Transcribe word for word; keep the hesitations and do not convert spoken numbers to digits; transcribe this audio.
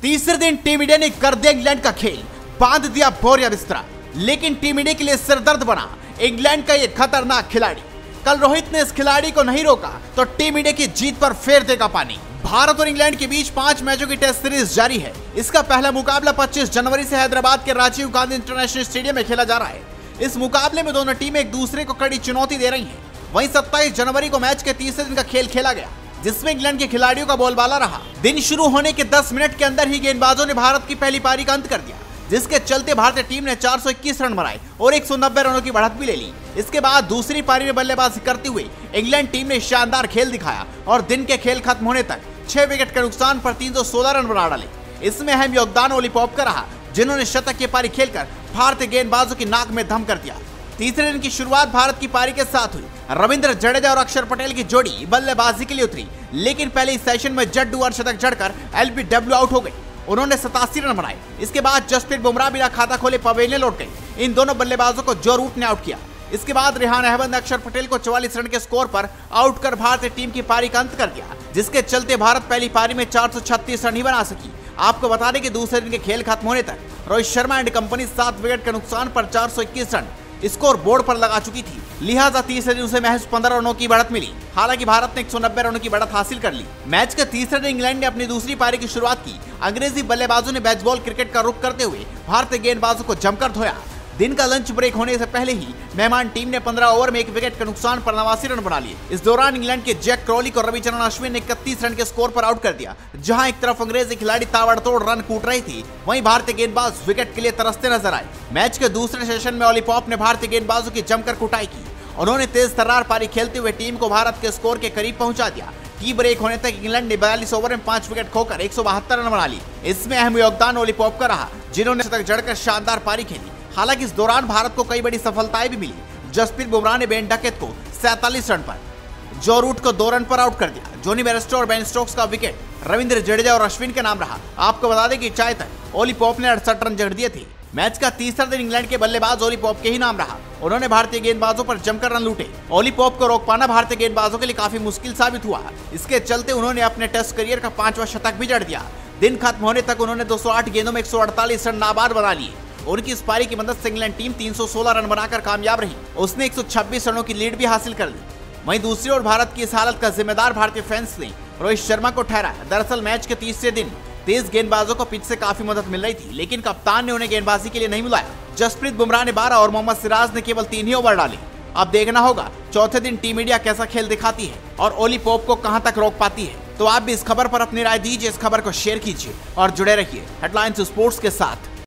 तीसरे दिन team India ने कर दिया इंग्लैंड का खेल, बांध दिया बोरिया बिस्तरा। लेकिन टीम इंडिया के लिए सिरदर्द बना इंग्लैंड का ये खतरनाक खिलाड़ी। कल रोहित ने इस खिलाड़ी को नहीं रोका तो टीम इंडिया की जीत पर फेर देगा पानी। भारत और इंग्लैंड के बीच पांच मैचों की टेस्ट सीरीज जारी है। इसका पहला मुकाबला पच्चीस जनवरी से हैदराबाद के राजीव गांधी इंटरनेशनल स्टेडियम में खेला जा रहा है। इस मुकाबले में दोनों टीमें एक दूसरे को कड़ी चुनौती दे रही हैं। वहीं सत्ताईस जनवरी को मैच के तीसरे दिन का खेल खेला गया, जिसमें इंग्लैंड के खिलाड़ियों का बोलबाला रहा। दिन शुरू होने के दस मिनट के अंदर ही गेंदबाजों ने भारत की पहली पारी का अंत कर दिया, जिसके चलते भारतीय टीम ने चार सौ इक्कीस रन बनाए और एक सौ नब्बे रनों की बढ़त भी ले ली। इसके बाद दूसरी पारी में बल्लेबाजी करते हुए इंग्लैंड टीम ने शानदार खेल दिखाया और दिन के खेल खत्म होने तक छह विकेट के नुकसान पर तीन सौ सोलह रन बना डाले। इसमें अहम योगदान ओली पॉप का रहा, जिन्होंने शतक की पारी खेलकर भारतीय गेंदबाजों की नाक में दम कर दिया। तीसरे दिन की शुरुआत भारत की पारी के साथ हुई। रविंद्र जडेजा और अक्षर पटेल की जोड़ी बल्लेबाजी के लिए उतरी, लेकिन पहले ही सेशन में जड्डू और शतक जड़कर एलबीडब्ल्यू आउट हो गए। उन्होंने सतासी रन बनाए। इसके बाद जसप्रीत बुमराह बिना खाता खोले पवेलियन लौट गए। इन दोनों बल्लेबाजों को जो रूट ने आउट किया। इसके बाद रेहान अहमद ने अक्षर पटेल को चौवालीस रन के स्कोर पर आउट कर भारतीय टीम की पारी का अंत कर दिया, जिसके चलते भारत पहली पारी में चार सौ छत्तीस रन ही बना सकी। आपको बता दें कि दूसरे दिन के खेल खत्म होने तक रोहित शर्मा एंड कंपनी सात विकेट के नुकसान पर चार सौ इक्कीस रन स्कोर बोर्ड पर लगा चुकी थी। लिहाजा तीसरे दिन उसे महज पंद्रह रनों की बढ़त मिली। हालांकि भारत ने एक सौ नब्बे रनों की बढ़त हासिल कर ली। मैच के तीसरे दिन इंग्लैंड ने अपनी दूसरी पारी की शुरुआत की। अंग्रेजी बल्लेबाजों ने बेसबॉल क्रिकेट का रुख करते हुए भारतीय गेंदबाजों को जमकर धोया। दिन का लंच ब्रेक होने से पहले ही मेहमान टीम ने पंद्रह ओवर में एक विकेट के नुकसान पर नवासी रन बना लिए। इस दौरान इंग्लैंड के जैक क्रॉलिक और रविचंद्रन अश्विन ने इकतीस रन के स्कोर पर आउट कर दिया। जहां एक तरफ अंग्रेजी खिलाड़ी ताबड़तोड़ रन कूट रही थी, वहीं भारतीय गेंदबाज विकेट के लिए तरसते नजर आए। मैच के दूसरे सेशन में ओली पॉप ने भारतीय गेंदबाजों की जमकर कुटाई की। उन्होंने तेज तर्रार पारी खेलते हुए टीम को भारत के स्कोर के करीब पहुंचा दिया। टी ब्रेक होने तक इंग्लैंड ने बयालीस ओवर में पांच विकेट खोकर एक सौ बहत्तर रन बना ली। इसमें अहम योगदान ओली पॉप का रहा, जिन्होंने शतक जड़कर शानदार पारी खेली। हालांकि इस दौरान भारत को कई बड़ी सफलताएं भी मिली। जसप्रीत बुमराह ने बेन डकेट को सैंतालीस रन पर, जो रूट को दो रन पर आउट कर दिया। जोनी बेयरस्टो और बेन स्टोक्स का विकेट रविंद्र जडेजा और अश्विन के नाम रहा। आपको बता दें कि चाय तक ओली पॉप ने अड़सठ रन जड़ दिए थे। मैच का तीसरा दिन इंग्लैंड के बल्लेबाज ओली पॉप के ही नाम रहा। उन्होंने भारतीय गेंदबाजों पर जमकर रन लूटे। ओली पॉप को रोक पाना भारतीय गेंदबाजों के लिए काफी मुश्किल साबित हुआ। इसके चलते उन्होंने अपने टेस्ट करियर का पांचवा शतक भी जड़ दिया। दिन खत्म होने तक उन्होंने दो सौ आठ गेंदों में एक सौ अड़तालीस रन नाबाद बना लिए। उनकी इस पारी की मदद से इंग्लैंड टीम तीन सौ सोलह रन बनाकर कामयाब रही। उसने एक सौ छब्बीस रनों की लीड भी हासिल कर ली। वहीं दूसरी ओर भारत की इस हालत का जिम्मेदार भारतीय फैंस ने रोहित शर्मा को ठहराया। दरअसल मैच के तीसरे दिन तेज गेंदबाजों को पिच से काफी मदद मिल रही थी, लेकिन कप्तान ने उन्हें गेंदबाजी के लिए नहीं बुलाया। जसप्रीत बुमराह ने बारह और मोहम्मद सिराज ने केवल तीन ही ओवर डाले। अब देखना होगा चौथे दिन टीम इंडिया कैसा खेल दिखाती है और ओली पॉप को कहां तक रोक पाती है। तो आप भी इस खबर पर अपनी राय दीजिए, इस खबर को शेयर कीजिए और जुड़े रहिए हेडलाइंस स्पोर्ट्स के साथ।